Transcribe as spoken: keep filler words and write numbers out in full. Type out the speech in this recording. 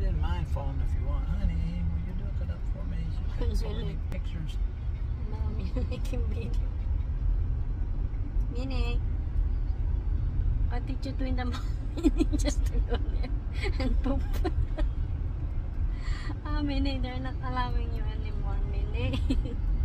didn't mind falling if you want. Honey, will you look it up for me? She's got so many pictures. Mom, you're making video. Minnie. Attitude to the Minnie just to go there and poop. Ah, Minnie, they're not allowing you anymore, Minnie.